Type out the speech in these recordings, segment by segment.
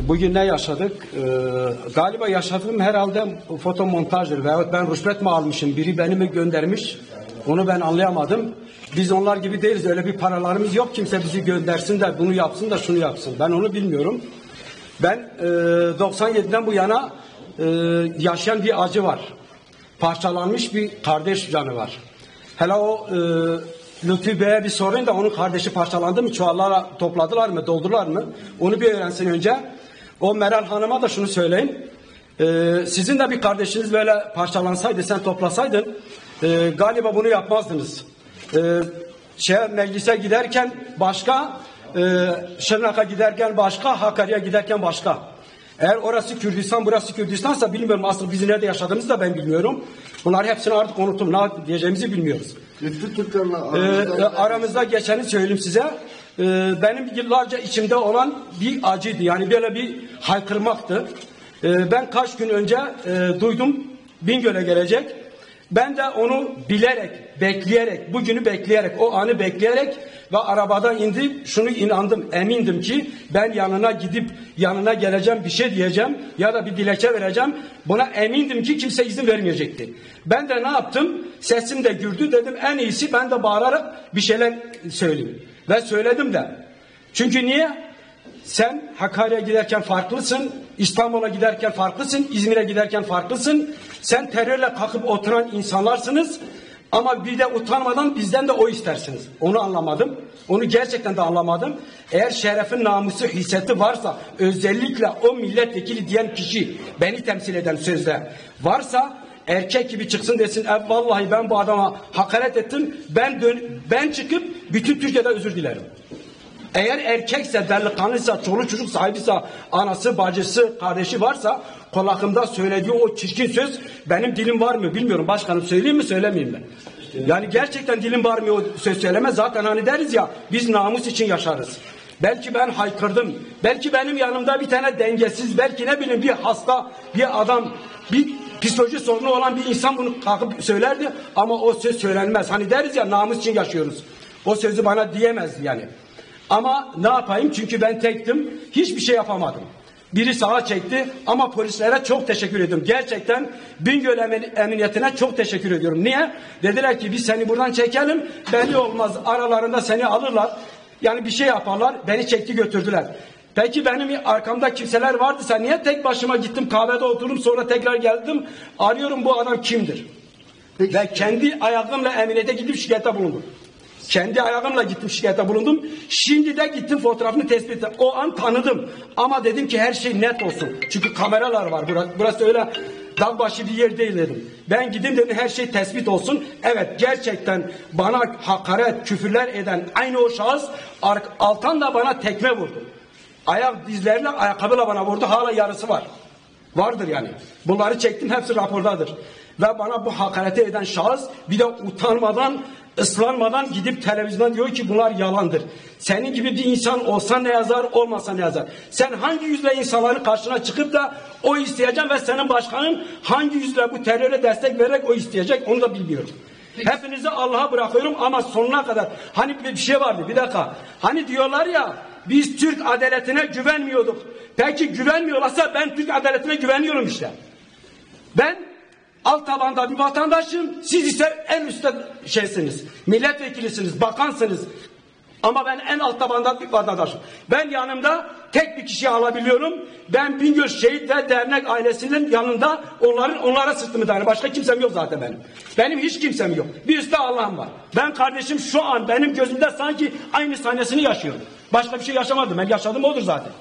Bugün ne yaşadık? Galiba yaşadığım herhalde fotomontajdır veyahut ben rüşvet mi almışım, biri beni mi göndermiş, onu ben anlayamadım. Biz onlar gibi değiliz, öyle bir paralarımız yok, kimse bizi göndersin de bunu yapsın da şunu yapsın, ben onu bilmiyorum. Ben 97'den bu yana yaşayan bir acı var, parçalanmış bir kardeş canı var. Hele o Lütfi Bey'e bir sorun da onun kardeşi parçalandı mı, çuvallara topladılar mı, doldular mı, onu bir öğrensin önce. O Meral Hanım'a da şunu söyleyin. Sizin de bir kardeşiniz böyle parçalansaydı, sen toplasaydın galiba bunu yapmazdınız. Meclise giderken başka, Şırnak'a giderken başka, Hakkari'ye giderken başka. Eğer orası Kürdistan, burası Kürdistan'sa bilmiyorum. Asıl bizi nerede yaşadığımızı da ben bilmiyorum. Bunları hepsini artık unuttum. Ne diyeceğimizi bilmiyoruz. Aramızda geçeni söyleyeyim size. Benim yıllarca içimde olan bir acıydı. Yani böyle bir haykırmaktı. Ben kaç gün önce duydum Bingöl'e gelecek. Ben de onu bilerek, bekleyerek, bugünü bekleyerek, o anı bekleyerek ve arabadan indim, şunu inandım, emindim ki ben yanına gidip yanına geleceğim, bir şey diyeceğim ya da bir dilekçe vereceğim. Buna emindim ki kimse izin vermeyecekti. Ben de ne yaptım? Sesim de gürdü, dedim en iyisi ben de bağırarak bir şeyler söyleyeyim. Ve söyledim de. Çünkü niye? Sen Hakkari'ye giderken farklısın, İstanbul'a giderken farklısın, İzmir'e giderken farklısın. Sen terörle kalkıp oturan insanlarsınız ama bir de utanmadan bizden de o istersiniz. Onu anlamadım. Onu gerçekten de anlamadım. Eğer şerefin, namusu, hisseti varsa, özellikle o milletvekili diyen kişi, beni temsil eden sözde varsa, erkek gibi çıksın desin, vallahi ben bu adama hakaret ettim, ben çıkıp bütün Türkiye'de özür dilerim. Eğer erkekse, delikanlıysa, çoluk çocuk sahibiyse, anası, bacısı, kardeşi varsa, kulağımda söylediği o çirkin söz, benim dilim var mı bilmiyorum. Başkanım söyleyeyim mi, söylemeyeyim mi? Yani gerçekten dilim var mı o söz söyleme. Zaten hani deriz ya, biz namus için yaşarız. Belki ben haykırdım. Belki benim yanımda bir tane dengesiz, belki ne bileyim bir hasta, bir adam, bir psikoloji sorunu olan bir insan bunu kalkıp söylerdi. Ama o söz söylenmez. Hani deriz ya, namus için yaşıyoruz. O sözü bana diyemezdi yani. Ama ne yapayım? Çünkü ben tektim. Hiçbir şey yapamadım. Biri sağa çekti ama polislere çok teşekkür ediyorum. Gerçekten Bingöl Emniyetine çok teşekkür ediyorum. Niye? Dediler ki biz seni buradan çekelim. Belli olmaz. Aralarında seni alırlar. Yani bir şey yaparlar. Beni çekti götürdüler. Peki benim arkamda kimseler vardıysa niye tek başıma gittim kahvede oturdum sonra tekrar geldim. Arıyorum bu adam kimdir? Peki. Ve kendi ayağımla emniyete gidip şikayette bulundum. Kendi ayağımla gittim şikayete bulundum. Şimdi de gittim fotoğrafını tespit ettim. O an tanıdım. Ama dedim ki her şey net olsun. Çünkü kameralar var. Burası öyle dağ başı bir yer değil dedim. Ben gideyim dedim her şey tespit olsun. Evet gerçekten bana hakaret, küfürler eden aynı o şahıs alttan da bana tekme vurdu. Ayak dizlerle, ayakkabıyla bana vurdu. Hala yarısı var. Vardır yani. Bunları çektim hepsi rapordadır. Ve bana bu hakareti eden şahıs bir de utanmadan, ıslanmadan gidip televizyonda diyor ki bunlar yalandır. Senin gibi bir insan olsa ne yazar, olmasa ne yazar? Sen hangi yüzle insanların karşına çıkıp da o isteyeceksin ve senin başkanın hangi yüzle bu teröre destek vererek o isteyecek onu da bilmiyorum. Hepinizi Allah'a bırakıyorum ama sonuna kadar. Hani bir şey vardı, bir dakika. Hani diyorlar ya biz Türk adaletine güvenmiyorduk. Peki güvenmiyorlarsa ben Türk adaletine güveniyorum işte. Ben alt tabanda bir vatandaşım, siz ise en üstte şeysiniz, milletvekilisiniz, bakansınız. Ama ben en alt tabanda bir vatandaşım. Ben yanımda tek bir kişiyi alabiliyorum. Ben Bingöl Şehit ve Dernek ailesinin yanında onlara sırtımı dayanıyorum. Başka kimsem yok zaten benim. Benim hiç kimsem yok. Bir üstte Allah'ım var. Ben kardeşim şu an benim gözümde sanki aynı sahnesini yaşıyorum. Başka bir şey yaşamadım. Ben yaşadım odur zaten.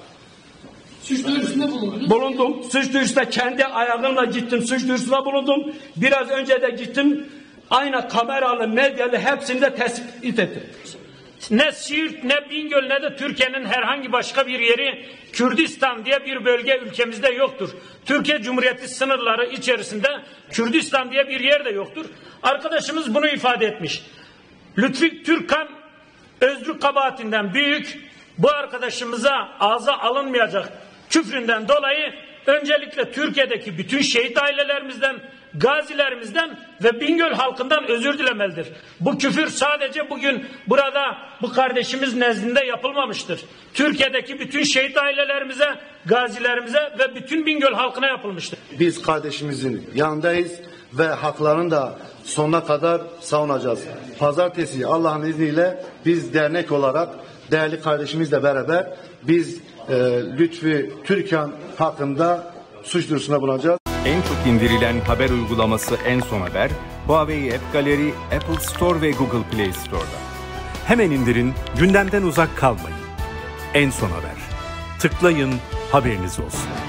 Suç duyurusunda bulundunuz. Bulundum. Suç duyurusunda kendi ayağımla gittim. Suç duyurusunda bulundum. Biraz önce de gittim. Aynı kameralı, medyalı hepsini de tespit ettim. Ne Siirt, ne Bingöl, ne de Türkiye'nin herhangi başka bir yeri Kürdistan diye bir bölge ülkemizde yoktur. Türkiye Cumhuriyeti sınırları içerisinde Kürdistan diye bir yer de yoktur. Arkadaşımız bunu ifade etmiş. Lütfi Türkkan özrü kabahatinden büyük, bu arkadaşımıza ağza alınmayacak küfründen dolayı öncelikle Türkiye'deki bütün şehit ailelerimizden gazilerimizden ve Bingöl halkından özür dilemelidir. Bu küfür sadece bugün burada bu kardeşimiz nezdinde yapılmamıştır. Türkiye'deki bütün şehit ailelerimize, gazilerimize ve bütün Bingöl halkına yapılmıştır. Biz kardeşimizin yanındayız ve haklarını da sonuna kadar savunacağız. Pazartesi Allah'ın izniyle biz dernek olarak değerli kardeşimizle beraber biz Lütfi Türkan hakkında suç duyurusunda bulunacağız. En çok indirilen haber uygulaması En Son Haber, Huawei App Gallery, Apple Store ve Google Play Store'da. Hemen indirin, gündemden uzak kalmayın. En Son Haber. Tıklayın, haberiniz olsun.